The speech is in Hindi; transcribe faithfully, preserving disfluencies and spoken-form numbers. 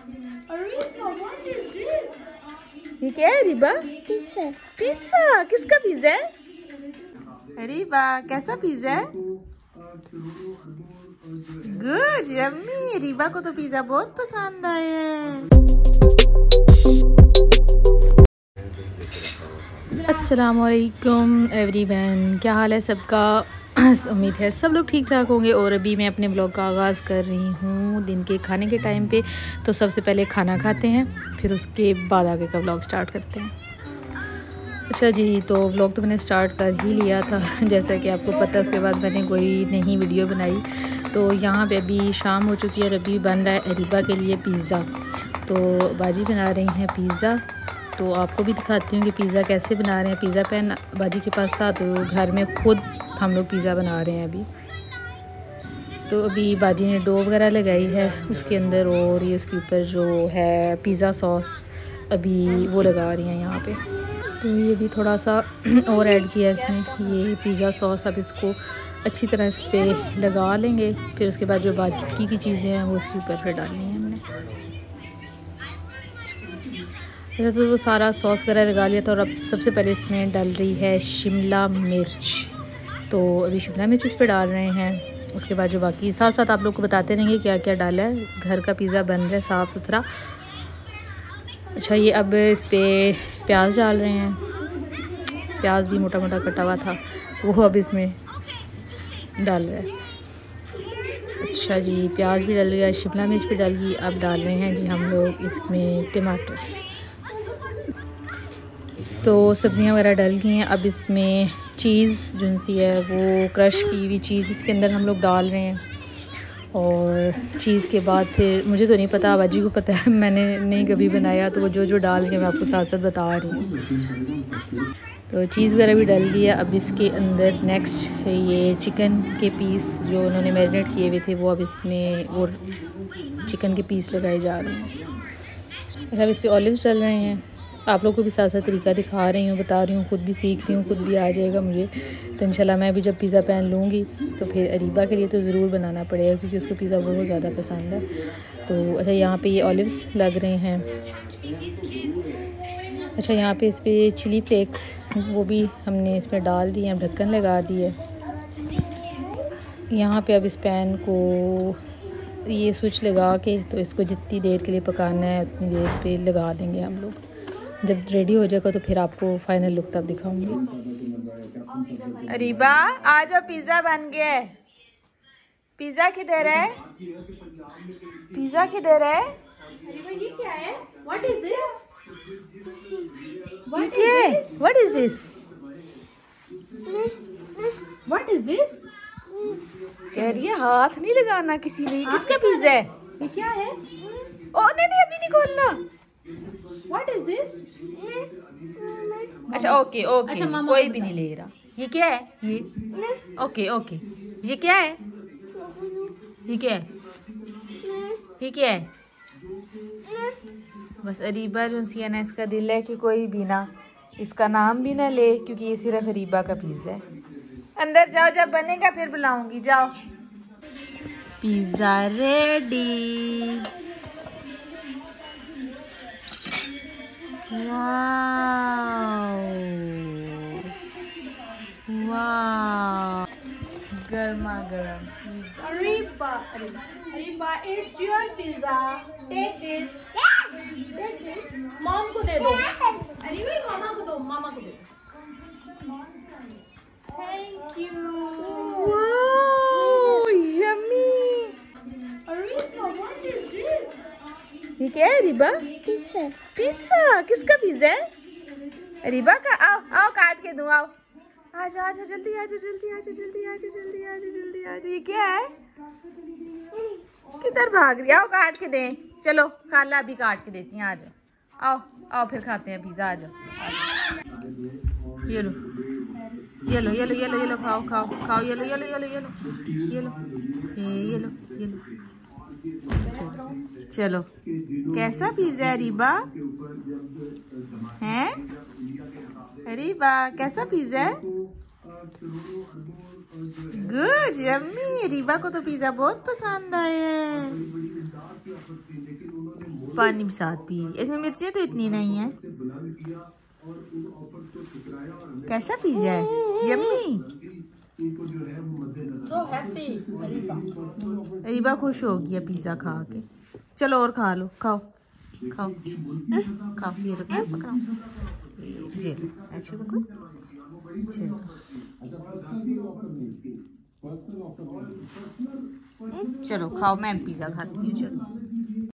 ये क्या है रीबा? पिज़्ज़ा। पिज़्ज़ा किसका पिज़्ज़ा है रीबा? कैसा पिज़्ज़ा है? Good yummy. रीबा को तो पिज़्ज़ा बहुत पसंद आया है। अस्सलामुअलैकुम एवरीवन, क्या हाल है सबका? उम्मीद है सब लोग ठीक ठाक होंगे। और अभी मैं अपने ब्लॉग का आगाज़ कर रही हूँ दिन के खाने के टाइम पे। तो सबसे पहले खाना खाते हैं, फिर उसके बाद आगे का ब्लॉग स्टार्ट करते हैं। अच्छा जी, तो ब्लॉग तो मैंने स्टार्ट कर ही लिया था जैसा कि आपको पता है। उसके बाद मैंने कोई नई वीडियो बनाई। तो यहाँ पे अभी शाम हो चुकी है और अभी बन रहा है रीबा के लिए पिज़्ज़ा। तो बाजी बना रही हैं पिज़्ज़ा। तो आपको भी दिखाती हूँ कि पिज़्ज़ा कैसे बना रहे हैं। पिज़्ज़ा पैन बाजी के पास था, तो घर में खुद हम लोग पिज़्ज़ा बना रहे हैं अभी। तो अभी बाजी ने डो वगैरह लगाई है उसके अंदर, और ये उसके ऊपर जो है पिज़्ज़ा सॉस अभी वो लगा रही हैं यहाँ पे। तो ये भी थोड़ा सा और ऐड किया है इसमें ये पिज़्ज़ा सॉस। अब इसको अच्छी तरह इस पर लगा लेंगे, फिर उसके बाद जो बाकी की चीज़ें हैं वो उसके ऊपर फिर डालनी है हमने। अच्छा, तो वो सारा सॉस वगैरह लगा लिया था। और अब सबसे पहले इसमें डल रही है शिमला मिर्च। तो अभी शिमला मिर्च इस पर डाल रहे हैं। उसके बाद जो बाकी साथ साथ आप लोग को बताते रहेंगे क्या क्या डाला है। घर का पिज़्ज़ा बन रहा है साफ़ सुथरा। अच्छा, ये अब इस पर प्याज डाल रहे हैं। प्याज भी मोटा मोटा कटा हुआ था, वो अब इसमें डाल रहा है। अच्छा जी, प्याज भी डल गया, शिमला मिर्च भी डल गई। अब डाल रहे हैं जी हम लोग इसमें टमाटर। तो सब्ज़ियाँ वगैरह डल गई हैं। अब इसमें चीज़ जो सी है वो क्रश की हुई चीज़ इसके अंदर हम लोग डाल रहे हैं। और चीज़ के बाद फिर मुझे तो नहीं पता, बाजी को पता है, मैंने नहीं कभी बनाया। तो वो जो जो डाल के मैं आपको साथ साथ बता रही हूँ। तो चीज़ वगैरह भी डल गई है। अब इसके अंदर नेक्स्ट ये चिकन के पीस जो उन्होंने मैरिनेट किए हुए थे वो अब इसमें वो चिकन के पीस लगाए जा रहे हैं। अब इस पर ऑलिव्स डल रहे हैं। आप लोग को भी साथ साथ तरीका दिखा रही हूँ, बता रही हूँ, खुद भी सीख रही हूँ, खुद भी आ जाएगा मुझे। तो इंशाल्लाह मैं भी जब पिज़्ज़ा पैन लूँगी तो फिर अरीबा के लिए तो ज़रूर बनाना पड़ेगा, क्योंकि उसको पिज़्ज़ा बहुत ज़्यादा पसंद है। तो अच्छा, यहाँ पे ये ऑलिव्स लग रहे हैं। अच्छा, यहाँ पे इस पर चिली फ्लेक्स वो भी हमने इसमें डाल दिए हैं, ढक्कन लगा दिए। यहाँ पे अब इस पैन को ये स्विच लगा के तो इसको जितनी देर के लिए पकाना है उतनी देर पे लगा देंगे हम लोग। जब रेडी हो जाएगा तो फिर आपको फाइनल लुक तब दिखाऊंगी। अरीबा आ जाओ, पिज़्ज़ा बन गया है। पिज़्ज़ा किधर है? पिज़्ज़ा किधर है? अरीबा ये क्या है? What is this? What is this? What is this? What is this? कह रही है हाथ नहीं लगाना किसी ने। किसका पिज़्ज़ा है? ये क्या है? ओ नहीं नहीं, अभी नहीं खोलना। What is this? अच्छा ओके ओके, अच्छा, कोई भी नहीं ले रहा। ये क्या है? ये ओके ओके, ये क्या है? ये क्या है? ये क्या है? बस अरीबा जो सी है ना, इसका दिल है कि कोई भी ना इसका नाम भी ना ले, क्योंकि ये सिर्फ अरीबा का पिज़्ज़ा है। अंदर जाओ, जब बनेगा फिर बुलाऊंगी, जाओ। Pizza ready. वाओ वाओ, गर्मा गर्म pizza. Ariba, Ariba, it's your pizza. Take this. Take this. Mom को दे दो। अरीबा मामा को दो, मामा को दे दो। Thank you. Wow yummy. Ariba, what is this? ये क्या है रीबा? पिज़्ज़ा। पिज़्ज़ा किसका पिज़्ज़ा है? रीबा का। आओ आओ, काट के दूँ, आओ। आजा आजा, जल्दी आजा, जल्दी आजा, जल्दी आजा, जल्दी आजा, जल्दी आजा। ये क्या है? किधर भाग रही? आओ काट के दें। चलो खाला अभी काट के देती हैं, आजा। आओ आओ फिर खाते हैं पिज़्ज़ा, आजा। ये लो ये लो ये लो ये लो ये लो, खाओ खाओ खाओ, ये लो ये लो ये लो ये लो ये लो ये लो ये लो। चलो, कैसा पिज़्ज़ा है रीबा? हैं रीबा, कैसा पिज़्ज़ा है? Good yummy. रीबा को तो पिज़्ज़ा बहुत पसंद आया है। पानी भी साथ पी रही। इसमें मिर्चें तो इतनी नहीं है। कैसा पिज्जा है? Yummy. So happy, Ariba. Ariba खुश हो गया पिज्जा खा के। चलो और खा लो, खाओ खाओ खाओ। ये लो पकड़ो, ये लो ऐसे पकड़ो। चलो खाओ, मैं पिज्जा खाती हूँ। चलो